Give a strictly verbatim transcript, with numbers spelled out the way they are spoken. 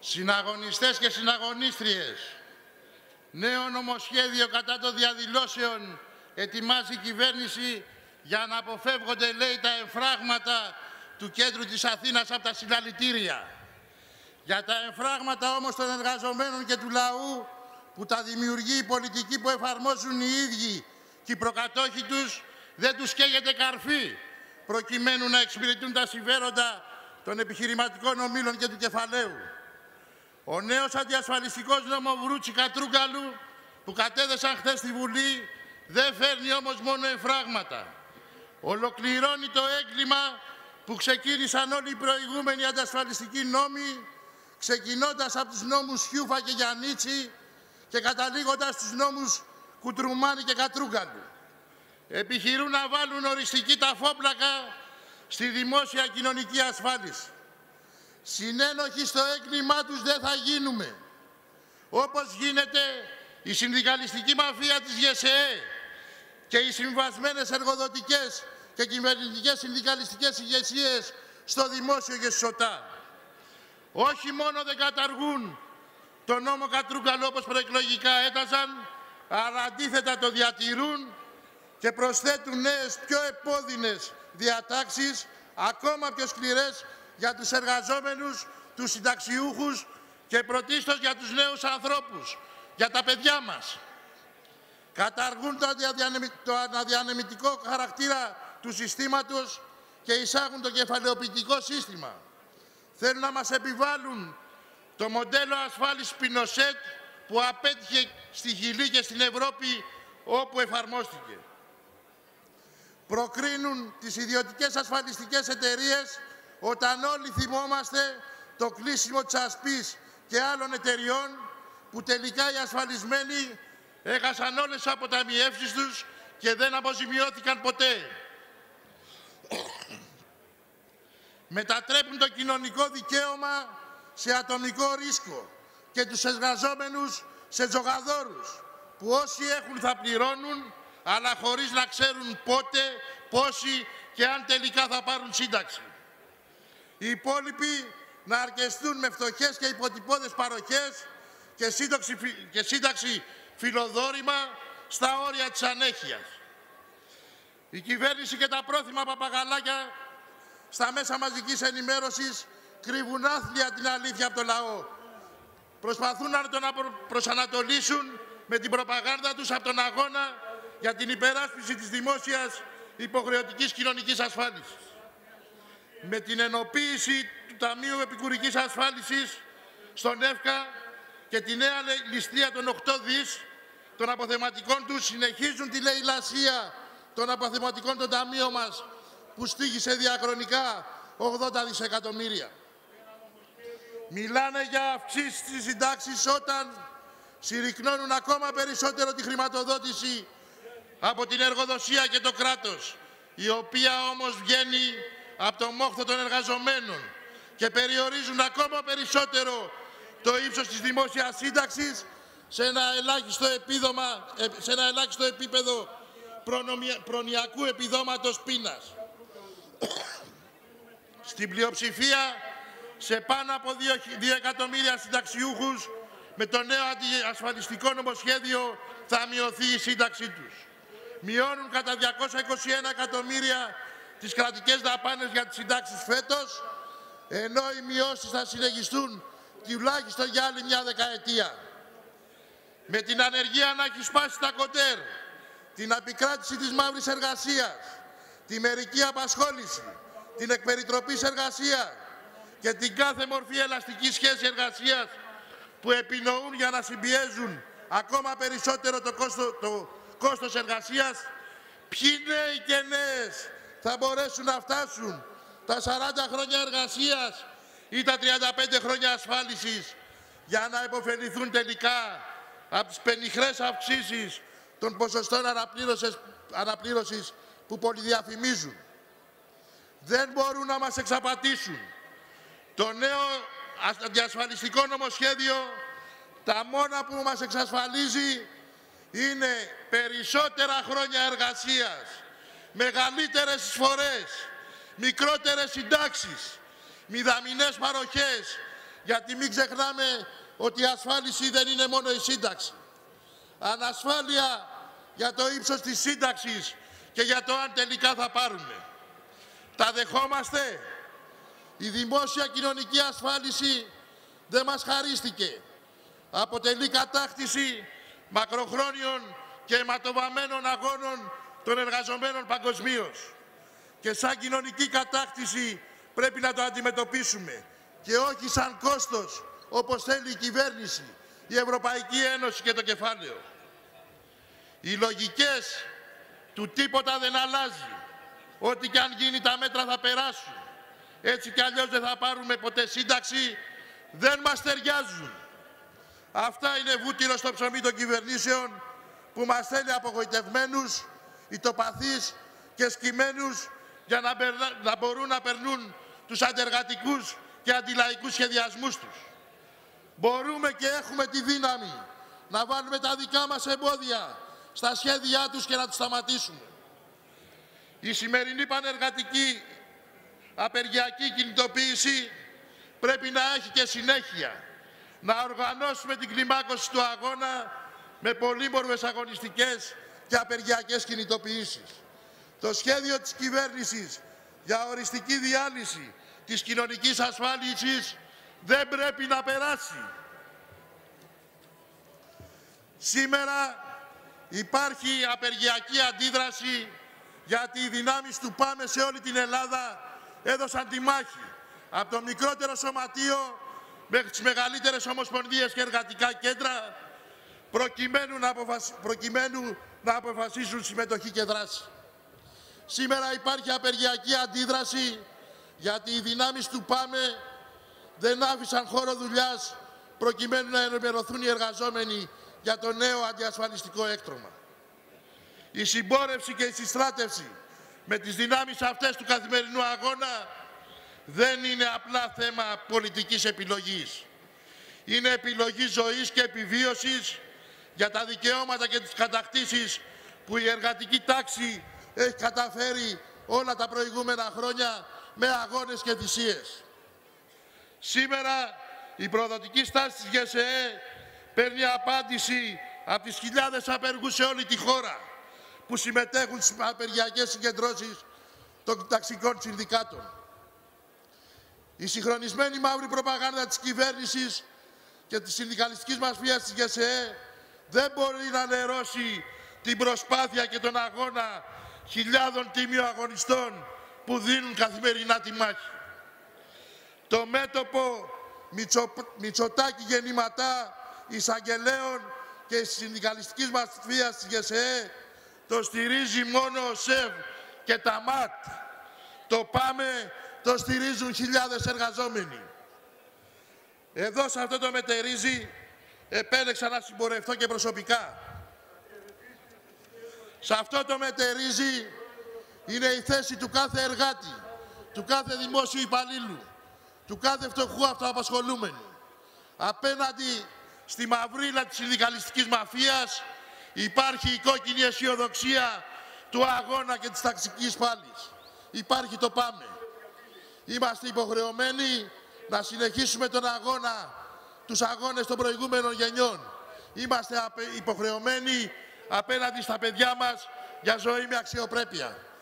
Συναγωνιστές και συναγωνίστριες, νέο νομοσχέδιο κατά των διαδηλώσεων ετοιμάζει η κυβέρνηση για να αποφεύγονται, λέει, τα εμφράγματα του κέντρου της Αθήνας από τα συλλαλητήρια. Για τα εμφράγματα όμως των εργαζομένων και του λαού που τα δημιουργεί η πολιτική που εφαρμόζουν οι ίδιοι και οι προκατόχοι τους, δεν τους καίγεται καρφί, προκειμένου να εξυπηρετούν τα συμφέροντα των επιχειρηματικών ομίλων και του κεφαλαίου. Ο νέος αντιασφαλιστικός νόμος Βρούτσι Κατρούγκαλου που κατέδεσαν χθες στη Βουλή δεν φέρνει όμως μόνο εμφράγματα. Ολοκληρώνει το έγκλημα που ξεκίνησαν όλοι οι προηγούμενοι αντασφαλιστικοί νόμοι, ξεκινώντας από τους νόμους Χιούφα και Γιαννίτσι και καταλήγοντας στους νόμους Κουτρουμάνη και Κατρούγκαλου. Επιχειρούν να βάλουν οριστική ταφόπλακα στη δημόσια κοινωνική ασφάλιση. Συνένοχοι στο έγκλημά τους δεν θα γίνουμε. Όπως γίνεται η συνδικαλιστική μαφία της ΓΕΣΕΕ και οι συμβασμένες εργοδοτικές και κυβερνητικές συνδικαλιστικές ηγεσίες στο δημόσιο και στη ΣΟΤΑ. Όχι μόνο δεν καταργούν τον νόμο Κατρούγκαλου όπως προεκλογικά έταζαν, αλλά αντίθετα το διατηρούν και προσθέτουν νέες πιο επώδυνες διατάξεις, ακόμα πιο σκληρές για τους εργαζόμενους, τους συνταξιούχους και πρωτίστως για τους νέους ανθρώπους, για τα παιδιά μας. Καταργούν το αναδιανεμητικό χαρακτήρα του συστήματος και εισάγουν το κεφαλαιοποιητικό σύστημα. Θέλουν να μας επιβάλλουν το μοντέλο ασφάλισης Πινοσέτ που απέτυχε στη Χιλή και στην Ευρώπη όπου εφαρμόστηκε. Προκρίνουν τις ιδιωτικές ασφαλιστικές εταιρείες όταν όλοι θυμόμαστε το κλείσιμο της Ασπής και άλλων εταιριών που τελικά οι ασφαλισμένοι έχασαν όλες τις αποταμιεύσεις τους και δεν αποζημιώθηκαν ποτέ. Μετατρέπουν το κοινωνικό δικαίωμα σε ατομικό ρίσκο και τους εργαζόμενους σε τζογαδόρους που όσοι έχουν θα πληρώνουν, αλλά χωρίς να ξέρουν πότε, πόσοι και αν τελικά θα πάρουν σύνταξη. Οι υπόλοιποι να αρκεστούν με φτωχές και υποτυπώδες παροχές και, και σύνταξη φιλοδόρημα στα όρια της ανέχειας. Η κυβέρνηση και τα πρόθυμα παπαγαλάκια στα μέσα μαζικής ενημέρωσης κρύβουν άθλια την αλήθεια από το λαό. Προσπαθούν να τον προσανατολίσουν με την προπαγάνδα τους από τον αγώνα για την υπεράσπιση της δημόσιας υποχρεωτικής κοινωνικής ασφάλισης. Με την ενοποίηση του Ταμείου Επικουρικής Ασφάλισης στον ΕΦΚΑ και τη νέα ληστεία των οκτώ δις των αποθεματικών τους συνεχίζουν τη λαιλασία των αποθεματικών των ταμείων μας που στήγησε διαχρονικά ογδόντα δισεκατομμύρια. Μιλάνε για αυξήσεις στις συντάξεις όταν συρρυκνώνουν ακόμα περισσότερο τη χρηματοδότηση από την εργοδοσία και το κράτος, η οποία όμως βγαίνει από το μόχθο των εργαζομένων και περιορίζουν ακόμα περισσότερο το ύψος της δημόσιας σύνταξης σε ένα ελάχιστο, επίδομα, σε ένα ελάχιστο επίπεδο προνοιακού επιδόματος πείνας. Στην πλειοψηφία, σε πάνω από δύο εκατομμύρια συνταξιούχους, με το νέο αντιασφαλιστικό νομοσχέδιο θα μειωθεί η σύνταξή τους. Μειώνουν κατά διακόσια είκοσι ένα εκατομμύρια τις κρατικές δαπάνες για τις συντάξεις φέτος, ενώ οι μειώσεις θα συνεχιστούν τουλάχιστον για άλλη μια δεκαετία. Με την ανεργία να έχει σπάσει τα κοντέρ, την επικράτηση της μαύρης εργασίας, τη μερική απασχόληση, την εκπεριτροπής εργασία και την κάθε μορφή ελαστική σχέση εργασίας που επινοούν για να συμπιέζουν ακόμα περισσότερο το κόστος, το κόστος εργασίας, ποιοι νέοι και νέες θα μπορέσουν να φτάσουν τα σαράντα χρόνια εργασίας ή τα τριάντα πέντε χρόνια ασφάλισης για να υποφεληθούν τελικά από τις πενιχρές αυξήσεις των ποσοστών αναπλήρωσης που πολυδιαφημίζουν. Δεν μπορούν να μας εξαπατήσουν. Το νέο αντιασφαλιστικό νομοσχέδιο τα μόνα που μας εξασφαλίζει είναι περισσότερα χρόνια εργασίας, μεγαλύτερες εισφορές, μικρότερες συντάξεις, μηδαμινές παροχές Γιατί μην ξεχνάμε ότι η ασφάλιση δεν είναι μόνο η σύνταξη. Ανασφάλεια για το ύψος της σύνταξης και για το αν τελικά θα πάρουμε. Τα δεχόμαστε. Η δημόσια κοινωνική ασφάλιση δεν μας χαρίστηκε. Αποτελεί κατάκτηση μακροχρόνιων και αιματοβαμμένων αγώνων των εργαζομένων παγκοσμίως. Και σαν κοινωνική κατάκτηση πρέπει να το αντιμετωπίσουμε και όχι σαν κόστος, όπως θέλει η κυβέρνηση, η Ευρωπαϊκή Ένωση και το κεφάλαιο. Οι λογικές του τίποτα δεν αλλάζει. Ό,τι και αν γίνει τα μέτρα θα περάσουν. Έτσι κι αλλιώς δεν θα πάρουμε ποτέ σύνταξη, δεν μας ταιριάζουν. Αυτά είναι βούτυρο στο ψωμί των κυβερνήσεων που μας θέλει απογοητευμένους, ητοπαθείς και σκυμμένους για να, περνα... να μπορούν να περνούν τους αντεργατικούς και αντιλαϊκούς σχεδιασμούς τους. Μπορούμε και έχουμε τη δύναμη να βάλουμε τα δικά μας εμπόδια στα σχέδιά τους και να τους σταματήσουμε. Η σημερινή πανεργατική απεργιακή κινητοποίηση πρέπει να έχει και συνέχεια. Να οργανώσουμε την κλιμάκωση του αγώνα με πολύμορφες αγωνιστικές και απεργιακές κινητοποιήσεις. Το σχέδιο της κυβέρνησης για οριστική διάλυση της κοινωνικής ασφάλισης δεν πρέπει να περάσει. Σήμερα υπάρχει απεργιακή αντίδραση γιατί οι δυνάμεις του ΠΑΜΕ σε όλη την Ελλάδα έδωσαν τη μάχη. Από το μικρότερο σωματείο μέχρι τις μεγαλύτερες ομοσπονδίες και εργατικά κέντρα προκειμένου να, αποφασ... προκειμένου να αποφασίσουν συμμετοχή και δράση. Σήμερα υπάρχει απεργιακή αντίδραση γιατί οι δυνάμεις του ΠΑΜΕ δεν άφησαν χώρο δουλειάς προκειμένου να ενημερωθούν οι εργαζόμενοι για το νέο αντιασφαλιστικό έκτρωμα. Η συμπόρευση και η συστράτευση με τις δυνάμεις αυτές του καθημερινού αγώνα δεν είναι απλά θέμα πολιτικής επιλογής. Είναι επιλογή ζωής και επιβίωσης για τα δικαιώματα και τις κατακτήσεις που η εργατική τάξη έχει καταφέρει όλα τα προηγούμενα χρόνια με αγώνες και θυσίες. Σήμερα η προδοτική στάση της ΓΕΣΕΕ παίρνει απάντηση από τις χιλιάδες απεργούς σε όλη τη χώρα που συμμετέχουν στις απεργιακές συγκεντρώσεις των ταξικών συνδικάτων. Η συγχρονισμένη μαύρη προπαγάνδα της κυβέρνησης και της συνδικαλιστικής μαφίας της ΓΕΣΕΕ δεν μπορεί να νερώσει την προσπάθεια και τον αγώνα χιλιάδων τίμιων αγωνιστών που δίνουν καθημερινά τη μάχη. Το μέτωπο Μητσο... Μητσοτάκη γεννηματά εισαγγελέων και της συνδικαλιστικής μαφίας της ΓΕΣΕΕ το στηρίζει μόνο ο ΣΕΒ και τα ΜΑΤ. Το ΠΑΜΕ το στηρίζουν χιλιάδες εργαζόμενοι. Εδώ σε αυτό το μετερίζει επέλεξα να συμπορευτώ και προσωπικά. Σε αυτό το μετερίζει είναι η θέση του κάθε εργάτη, του κάθε δημόσιου υπαλλήλου, του κάθε φτωχού αυτοαπασχολούμενου. Απέναντι στη μαυρίλα της συνδικαλιστικής μαφίας υπάρχει η κόκκινη αισιοδοξία του αγώνα και της ταξικής πάλης. Υπάρχει το ΠΑΜΕ. Είμαστε υποχρεωμένοι να συνεχίσουμε τον αγώνα, τους αγώνες των προηγούμενων γενιών. Είμαστε υποχρεωμένοι απέναντι στα παιδιά μας για ζωή με αξιοπρέπεια.